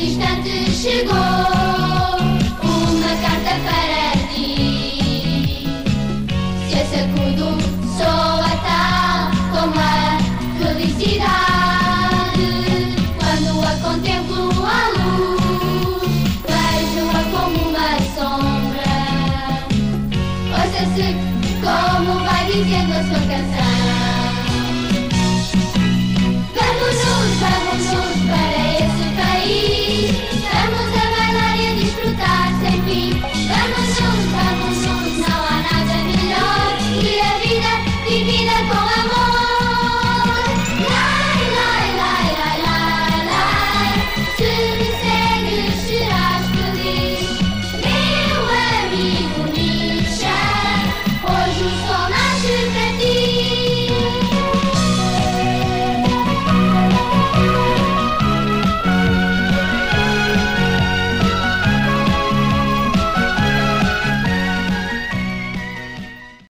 instante chegou uma carta para ti. Se a sacudo, soa tal como a felicidade. Quando a contemplo à luz, vejo-a como uma sombra. Ouça-se